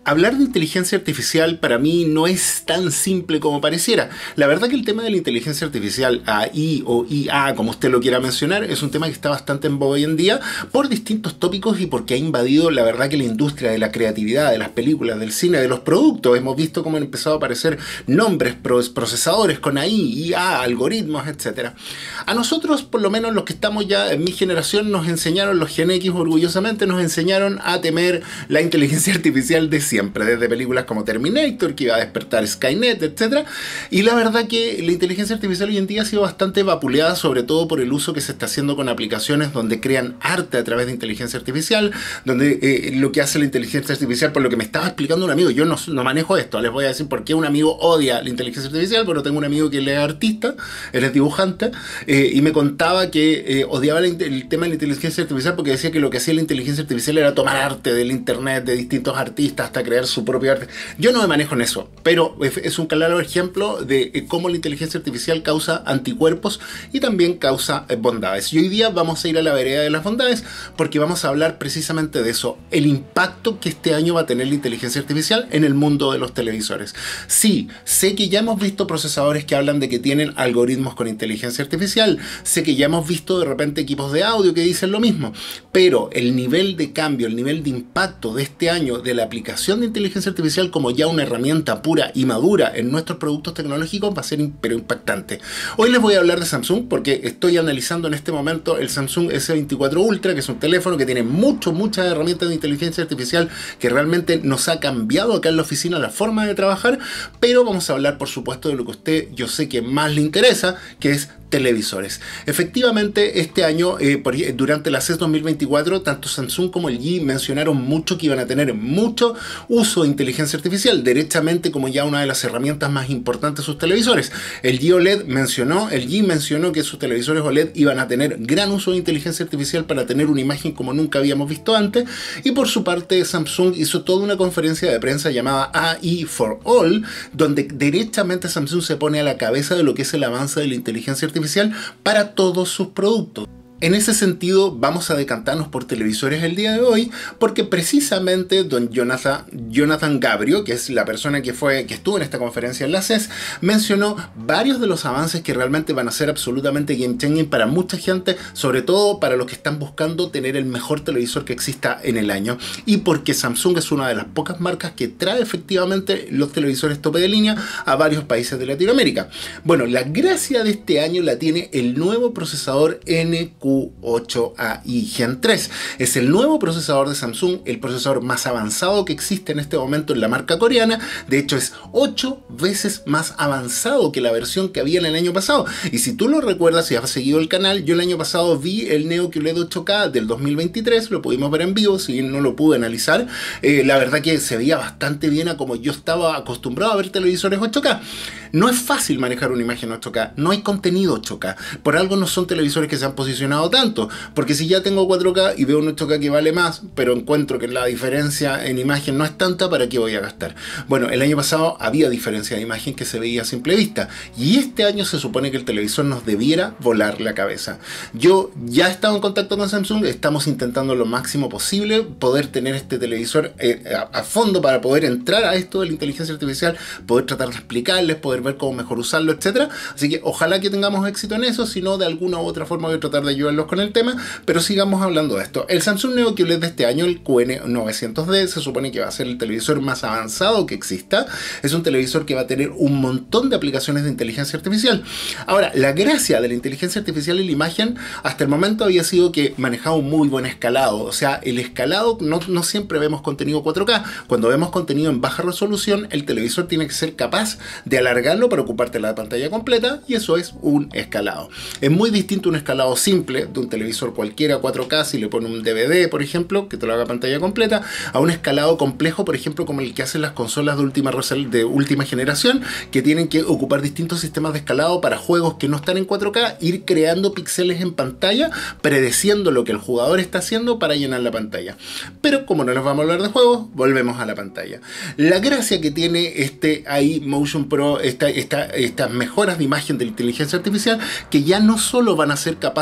Hablar de inteligencia artificial para mí no es tan simple como pareciera. La verdad que el tema de la inteligencia artificial, AI o IA, como usted lo quiera mencionar, es un tema que está bastante en boga hoy en día por distintos tópicos y porque ha invadido, la verdad, que la industria de la creatividad, de las películas, del cine, de los productos. Hemos visto cómo han empezado a aparecer nombres, procesadores con AI, IA, algoritmos, etcétera. A nosotros, por lo menos los que estamos ya en mi generación, nos enseñaron, los Gen X orgullosamente, nos enseñaron a temer la inteligencia artificial de siempre, desde películas como Terminator, que iba a despertar Skynet, etc. Y la verdad que la inteligencia artificial hoy en día ha sido bastante vapuleada, sobre todo por el uso que se está haciendo con aplicaciones donde crean arte a través de inteligencia artificial, donde lo que hace la inteligencia artificial, por lo que me estaba explicando un amigo, yo no manejo esto, les voy a decir por qué un amigo odia la inteligencia artificial, pero tengo un amigo que él es artista, él es dibujante, y me contaba que odiaba el tema de la inteligencia artificial porque decía que lo que hacía la inteligencia artificial era tomar arte del internet, de distintos artistas, hasta crear su propio arte. Yo no me manejo en eso, pero es un claro ejemplo de cómo la inteligencia artificial causa anticuerpos y también causa bondades. Y hoy día vamos a ir a la vereda de las bondades porque vamos a hablar precisamente de eso, el impacto que este año va a tener la inteligencia artificial en el mundo de los televisores. Sí, sé que ya hemos visto procesadores que hablan de que tienen algoritmos con inteligencia artificial, sé que ya hemos visto de repente equipos de audio que dicen lo mismo, pero el nivel de cambio, el nivel de impacto de este año de la aplicación de inteligencia artificial como ya una herramienta pura y madura en nuestros productos tecnológicos va a ser pero impactante. Hoy les voy a hablar de Samsung porque estoy analizando en este momento el Samsung S24 Ultra, que es un teléfono que tiene muchas herramientas de inteligencia artificial que realmente nos ha cambiado acá en la oficina la forma de trabajar, pero vamos a hablar por supuesto de lo que a usted yo sé que más le interesa, que es televisores. Efectivamente, este año, durante la CES 2024, tanto Samsung como LG mencionaron mucho que iban a tener mucho uso de inteligencia artificial, derechamente como ya una de las herramientas más importantes de sus televisores. LG mencionó que sus televisores OLED iban a tener gran uso de inteligencia artificial para tener una imagen como nunca habíamos visto antes, y por su parte Samsung hizo toda una conferencia de prensa llamada AI for All, donde derechamente Samsung se pone a la cabeza de lo que es el avance de la inteligencia artificial para todos sus productos. En ese sentido, vamos a decantarnos por televisores el día de hoy, porque precisamente don Jonathan Gabrio, que es la persona que estuvo en esta conferencia en la CES, mencionó varios de los avances que realmente van a ser absolutamente game changing para mucha gente, sobre todo para los que están buscando tener el mejor televisor que exista en el año, y porque Samsung es una de las pocas marcas que trae efectivamente los televisores tope de línea a varios países de Latinoamérica. Bueno, la gracia de este año la tiene el nuevo procesador NQ8AI Gen 3. Es el nuevo procesador de Samsung, el procesador más avanzado que existe en este momento en la marca coreana. De hecho, es 8 veces más avanzado que la versión que había en el año pasado. Y si tú lo recuerdas, si has seguido el canal, yo el año pasado vi el Neo QLED 8K del 2023, lo pudimos ver en vivo, si bien no lo pude analizar. La verdad que se veía bastante bien a como yo estaba acostumbrado a ver televisores 8K. No es fácil manejar una imagen 8K, no hay contenido 8K. Por algo no son televisores que se han posicionado tanto, porque si ya tengo 4K y veo un 8K que vale más, pero encuentro que la diferencia en imagen no es tanta, ¿para qué voy a gastar? Bueno, el año pasado había diferencia de imagen que se veía a simple vista, y este año se supone que el televisor nos debiera volar la cabeza. Yo ya he estado en contacto con Samsung, estamos intentando lo máximo posible poder tener este televisor a fondo para poder entrar a esto de la inteligencia artificial, poder tratar de explicarles, poder ver cómo mejor usarlo, etcétera. Así que ojalá que tengamos éxito en eso, si no de alguna u otra forma voy a tratar de ayudarlos con el tema, pero sigamos hablando de esto. El Samsung Neo QLED de este año, el QN900D, se supone que va a ser el televisor más avanzado que exista. Es un televisor que va a tener un montón de aplicaciones de inteligencia artificial. Ahora, la gracia de la inteligencia artificial en la imagen hasta el momento había sido que manejaba un muy buen escalado. O sea, el escalado, no siempre vemos contenido 4K. Cuando vemos contenido en baja resolución, el televisor tiene que ser capaz de alargarlo para ocuparte la pantalla completa, y eso es un escalado. Es muy distinto un escalado simple de un televisor cualquiera 4K, si le pone un DVD, por ejemplo, que te lo haga pantalla completa, a un escalado complejo, por ejemplo, como el que hacen las consolas de última generación, que tienen que ocupar distintos sistemas de escalado para juegos que no están en 4K, ir creando píxeles en pantalla, predeciendo lo que el jugador está haciendo para llenar la pantalla. Pero como no nos vamos a hablar de juegos, volvemos a la pantalla. La gracia que tiene este AI Motion Pro, estas mejoras de imagen de la inteligencia artificial, que ya no solo van a ser capaces de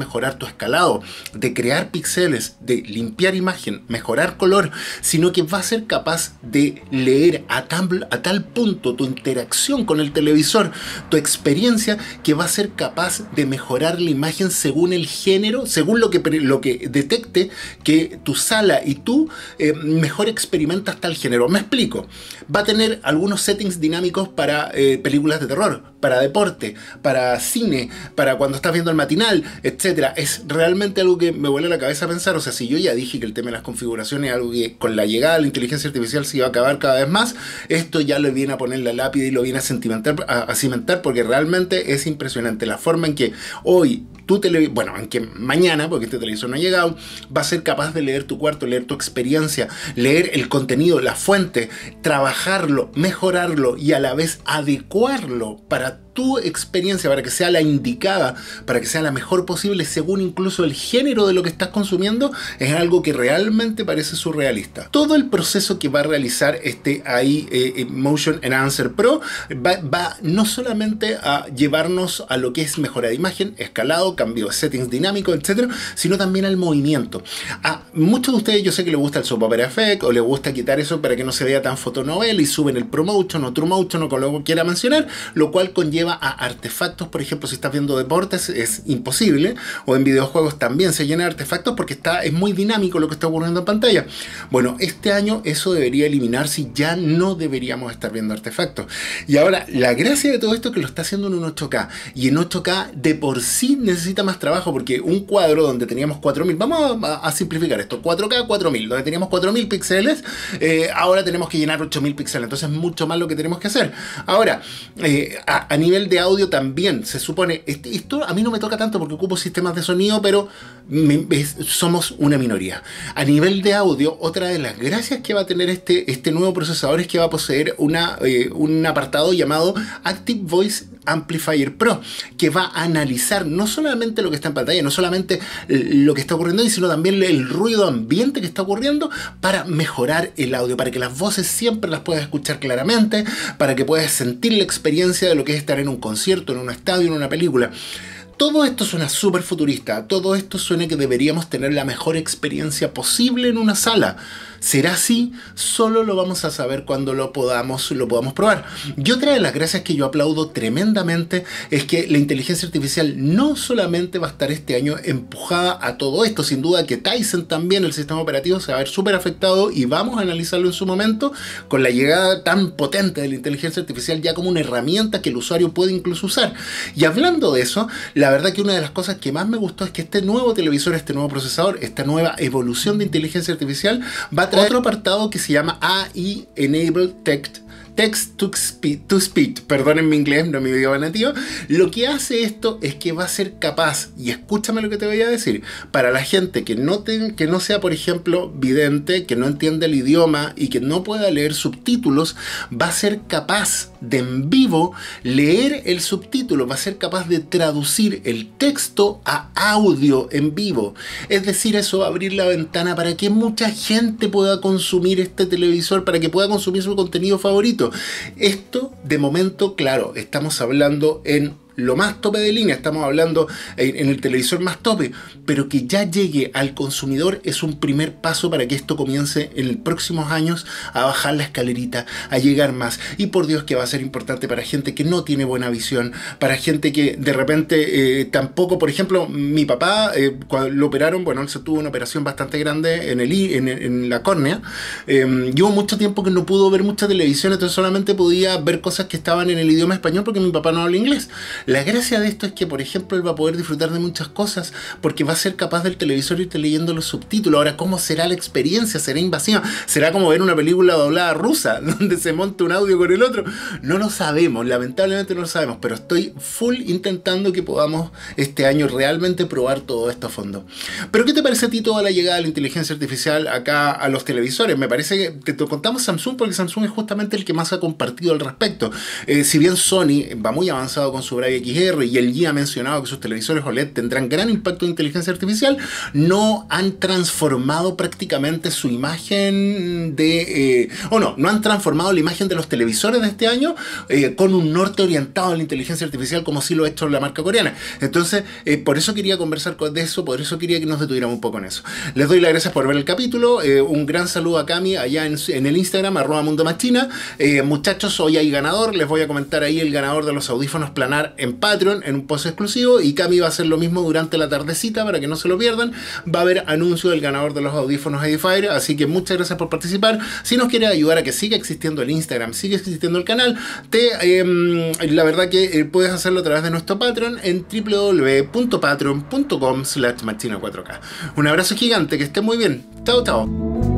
mejorar tu escalado, de crear píxeles, de limpiar imagen, mejorar color, sino que va a ser capaz de leer a tal punto tu interacción con el televisor, tu experiencia, que va a ser capaz de mejorar la imagen según el género, según lo que detecte que tu sala y tú mejor experimentas tal género. Me explico. Va a tener algunos settings dinámicos para películas de terror, para deporte, para cine, para cuando estás viendo el matinal, etc. Es realmente algo que me vuela la cabeza pensar. O sea, si yo ya dije que el tema de las configuraciones es algo que con la llegada de la inteligencia artificial se iba a acabar cada vez más, esto ya lo viene a poner la lápida y lo viene a cimentar, porque realmente es impresionante la forma en que hoy en que mañana, porque este televisor no ha llegado, va a ser capaz de leer tu cuarto, leer tu experiencia, leer el contenido, la fuente, trabajarlo, mejorarlo y a la vez adecuarlo para tu experiencia, para que sea la indicada, para que sea la mejor posible según incluso el género de lo que estás consumiendo. Es algo que realmente parece surrealista. Todo el proceso que va a realizar este AI Motion Enhancer Pro va no solamente a llevarnos a lo que es mejora de imagen, escalado, cambio de settings dinámicos, etcétera, sino también al movimiento. A muchos de ustedes yo sé que les gusta el soap opera effect o les gusta quitar eso para que no se vea tan fotonovela y suben el ProMotion o TrueMotion o como lo quiera mencionar, lo cual conlleva a artefactos. Por ejemplo, si estás viendo deportes es imposible, o en videojuegos también se llena de artefactos porque es muy dinámico lo que está ocurriendo en pantalla. Bueno, este año eso debería eliminarse y ya no deberíamos estar viendo artefactos. Y ahora, la gracia de todo esto es que lo está haciendo en un 8K, y en 8K de por sí necesita más trabajo, porque un cuadro donde teníamos 4000, vamos a simplificar esto, 4K 4000, donde teníamos 4000 píxeles, ahora tenemos que llenar 8000 píxeles, entonces es mucho más lo que tenemos que hacer. Ahora, a nivel de audio también, se supone, esto a mí no me toca tanto porque ocupo sistemas de sonido, pero somos una minoría. A nivel de audio, otra de las gracias que va a tener este nuevo procesador es que va a poseer un apartado llamado Active Voice Amplifier Pro, que va a analizar no solamente lo que está en pantalla, no solamente lo que está ocurriendo ahí, sino también el ruido ambiente que está ocurriendo, para mejorar el audio, para que las voces siempre las puedas escuchar claramente, para que puedas sentir la experiencia de lo que es estar en un concierto, en un estadio, en una película. Todo esto suena súper futurista, todo esto suena que deberíamos tener la mejor experiencia posible en una sala. ¿Será así? Solo lo vamos a saber cuando lo podamos probar. Y otra de las gracias que yo aplaudo tremendamente es que la inteligencia artificial no solamente va a estar este año empujada a todo esto, sin duda que Tizen también, el sistema operativo, se va a ver súper afectado, y vamos a analizarlo en su momento con la llegada tan potente de la inteligencia artificial ya como una herramienta que el usuario puede incluso usar. Y hablando de eso, la verdad que una de las cosas que más me gustó es que este nuevo televisor, este nuevo procesador, esta nueva evolución de inteligencia artificial va a traer otro apartado que se llama AI Enabled Text to Speech, perdonen mi inglés, no mi idioma nativo. Lo que hace esto es que va a ser capaz, y escúchame lo que te voy a decir, para la gente que no sea, por ejemplo, vidente, que no entienda el idioma y que no pueda leer subtítulos, va a ser capaz de en vivo leer el subtítulo, va a ser capaz de traducir el texto a audio en vivo. Es decir, eso va a abrir la ventana para que mucha gente pueda consumir este televisor, para que pueda consumir su contenido favorito. Esto, de momento, claro, estamos hablando en lo más tope de línea, estamos hablando en el televisor más tope, pero que ya llegue al consumidor es un primer paso para que esto comience en los próximos años a bajar la escalerita, a llegar más. Y por Dios que va a ser importante para gente que no tiene buena visión, para gente que de repente tampoco, por ejemplo, mi papá, cuando lo operaron, bueno, él se tuvo una operación bastante grande en la córnea, llevo mucho tiempo que no pudo ver mucha televisión, entonces solamente podía ver cosas que estaban en el idioma español porque mi papá no habla inglés. La gracia de esto es que, por ejemplo, él va a poder disfrutar de muchas cosas porque va a ser capaz del televisor irte leyendo los subtítulos. Ahora, ¿cómo será la experiencia? ¿Será invasiva? ¿Será como ver una película doblada rusa donde se monta un audio con el otro? No lo sabemos, lamentablemente no lo sabemos, pero estoy full intentando que podamos este año realmente probar todo esto a fondo. Pero ¿qué te parece a ti toda la llegada de la inteligencia artificial acá a los televisores? Me parece que te contamos Samsung porque Samsung es justamente el que más ha compartido al respecto. Si bien Sony va muy avanzado con su Bravia XR y LG ha mencionado que sus televisores OLED tendrán gran impacto de inteligencia artificial, no han transformado prácticamente su imagen no han transformado la imagen de los televisores de este año con un norte orientado a la inteligencia artificial como sí lo ha hecho la marca coreana. Entonces, por eso quería conversar de eso, por eso quería que nos detuviéramos un poco en eso. Les doy las gracias por ver el capítulo, un gran saludo a Cami allá en el Instagram, @mundomachina. Muchachos, hoy hay ganador, les voy a comentar ahí el ganador de los audífonos planar en Patreon, en un post exclusivo, y Cami va a hacer lo mismo durante la tardecita para que no se lo pierdan. Va a haber anuncio del ganador de los audífonos Edifier, así que muchas gracias por participar. Si nos quieres ayudar a que siga existiendo el Instagram, siga existiendo el canal, la verdad que puedes hacerlo a través de nuestro Patreon en www.patreon.com/machina4k. Un abrazo gigante, que esté muy bien. Chao, chao.